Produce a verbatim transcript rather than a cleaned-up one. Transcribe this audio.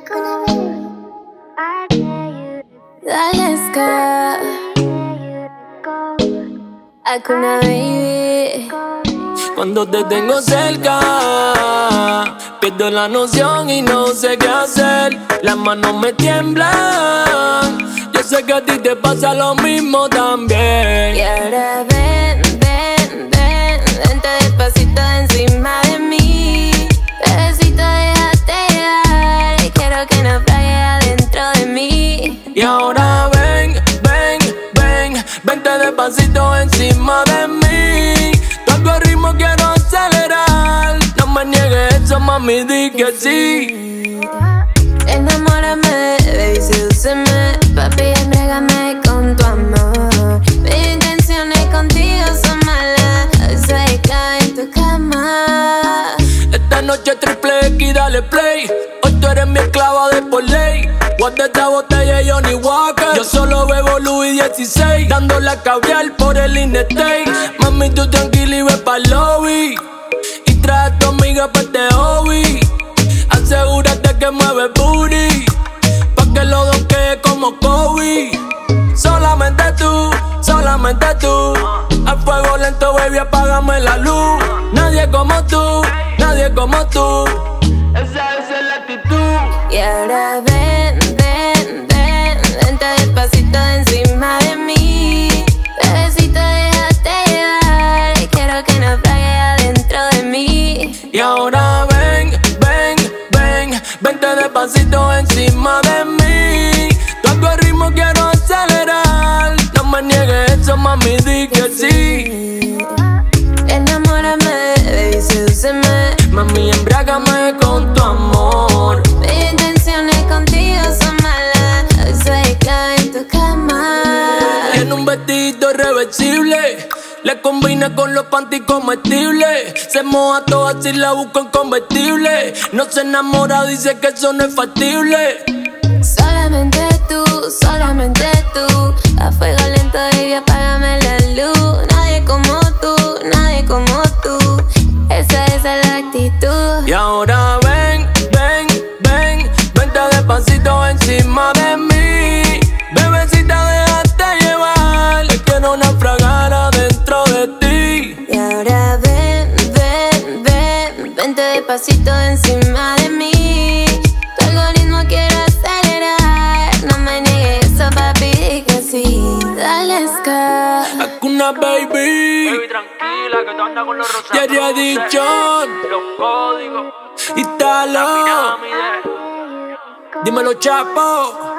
Dale, ska, Hakuna Baby. Cuando te tengo cerca, pierdo la noción y no sé qué hacer. Las manos me tiemblan. Yo sé que a ti te pasa lo mismo también. Y ahora ven, ven, ven, vente despacito encima de mí. Bebecito, déjate llevar, y quiero que naufrague adentro de mí. Y ahora ven, ven, ven, vente despacito encima de mí. Toco el ritmo, quiero acelerar. No me niegues eso, mami, di que sí. Enamórame, baby, sedúceme, papi, embriágame con tu amor. Mis intenciones contigo son malas, hoy soy clave en tu cama. Esta noche triple X, dale play. Hoy tú eres mi esclava de por ley. Guarda esta botella de Johnny Walker. Yo solo bebo Louis dieciséis, dándole a caviar por el Interstate. Mami, tú tranquila y ve pa'l lobby, y trae a tu amiga pa' este hobby. Asegúrate que mueve booty, pa' que lo donquee como Kobe. Solamente tú, solamente tú. A fuego lento, baby, apágame la luz. Nadie como tú, nadie como tú. Esa, esa es la actitud. Y ahora ven, ven, ven, vente despacito encima de mí. Bebecito, déjate llevar, y quiero que naufrague adentro de mí. Y ahora ven, ven, ven, vente despacito encima de mí. Toco el ritmo, quiero acelerar. No me niegues eso, mami, di que sí. Enamórame, baby, sedúceme, Mami, embriágame con tu amor. mis intenciones contigo son malas, hoy soy clave en tu cama. Tiene un vestido irreversible, le combina con los panty comestibles. Se moja toda si la busco en convertible. No se enamora, dice que eso no es factible. Solamente tú, solamente tú. A fuego lento, baby, apágame la luz. Nadie como tú, nadie como tú. Esa, esa es la actitud. Y ahora ven, ven, ven, vente despacito encima de mí. Bebecita, déjate llevar, le quiero naufragar adentro de ti. Y ahora ven, ven, ven, vente despacito encima de mí. Tu algoritmo quiero acelerar, no me niegues eso, papi, di que sí. Dale, ska, Hakuna Baby, Baby, tranquila, que tú andas con los rosados. Jerry Addiction, Los códigos, y la Talo. pirámide. Dímelo, Chapo.